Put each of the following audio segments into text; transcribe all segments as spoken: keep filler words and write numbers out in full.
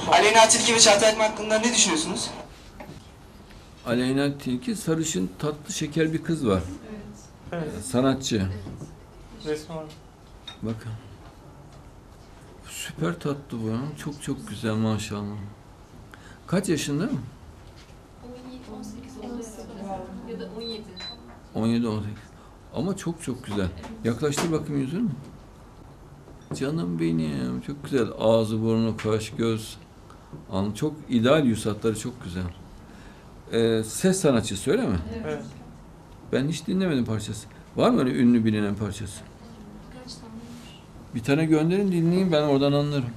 Aleyna Tilki ve Çağatay Akman hakkında ne düşünüyorsunuz? Aleyna Tilki sarışın, tatlı, şeker bir kız var. Evet. Sanatçı. Resmi var. Bakın. Süper tatlı bu ya. Çok çok güzel maşallah. Kaç yaşında? on yedi on sekiz oldu ya da on yedi. on yedi on sekiz. Ama çok çok güzel. Yaklaştır bakayım yüzünü. Canım benim. Çok güzel. Ağzı, burnu, kaş, göz. An çok ideal, yüz hatları çok güzel. Ee, ses sanatçısı öyle mi? Evet. Ben hiç dinlemedim parçası. Var mı öyle ünlü bilinen parçası? Kaç tane var? Bir tane gönderin, dinleyeyim, ben oradan anlarım.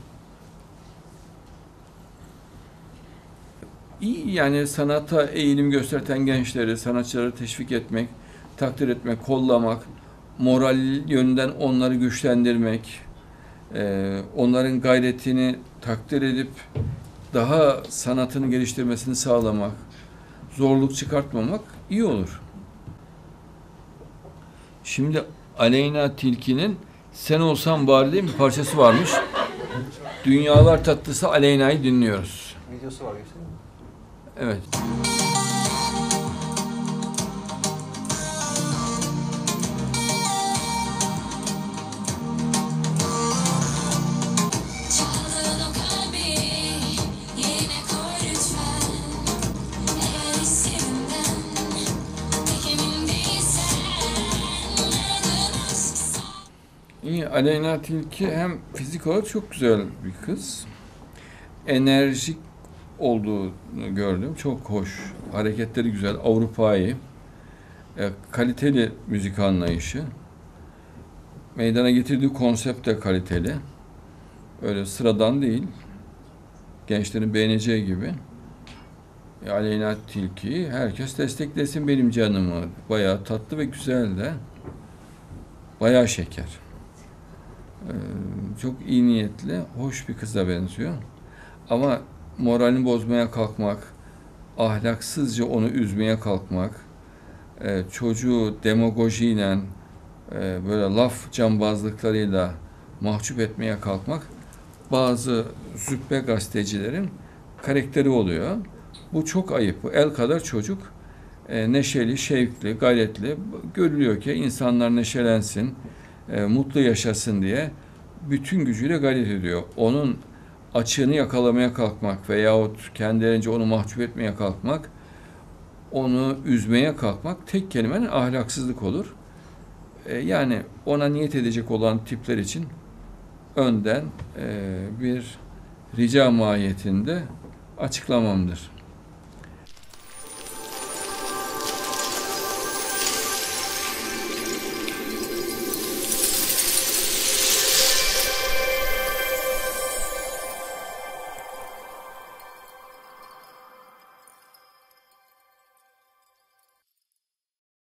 İyi yani, sanata eğilim gösteren gençleri, sanatçıları teşvik etmek, takdir etmek, kollamak, moral yönünden onları güçlendirmek, e, onların gayretini takdir edip daha sanatını geliştirmesini sağlamak, zorluk çıkartmamak iyi olur. Şimdi Aleyna Tilki'nin Sen Olsan Bari diye bir parçası varmış. Dünyalar tatlısı Aleyna'yı dinliyoruz. Videosu var, göstereyim mi? Evet. Çaldığın o kalbi yerine koy lütfen. Eğer hislerimden pek emin değilsen, aradığın aşk. İyi, Aleyna Tilki hem fizik olarak çok güzel bir kız. Enerjik olduğunu gördüm. Çok hoş. Hareketleri güzel. Avrupa'yı. E, kaliteli müzik anlayışı. Meydana getirdiği konsept de kaliteli. Öyle sıradan değil. Gençlerin beğeneceği gibi. E, Aleyna Tilki'yi herkes desteklesin benim canımı. Bayağı tatlı ve güzel de. Bayağı şeker. E, çok iyi niyetli, hoş bir kıza benziyor. Ama moralini bozmaya kalkmak, ahlaksızca onu üzmeye kalkmak, e, çocuğu demagojiyle, e, böyle laf cambazlıklarıyla mahcup etmeye kalkmak bazı züppe gazetecilerin karakteri oluyor. Bu çok ayıp. Bu el kadar çocuk e, neşeli, şevkli, gayretli. Görülüyor ki insanlar neşelensin, e, mutlu yaşasın diye bütün gücüyle gayret ediyor. Onun açığını yakalamaya kalkmak veyahut kendilerince onu mahcup etmeye kalkmak, onu üzmeye kalkmak tek kelimenin ahlaksızlık olur. E, yani ona niyet edecek olan tipler için önden e, bir rica mahiyetinde açıklamamdır.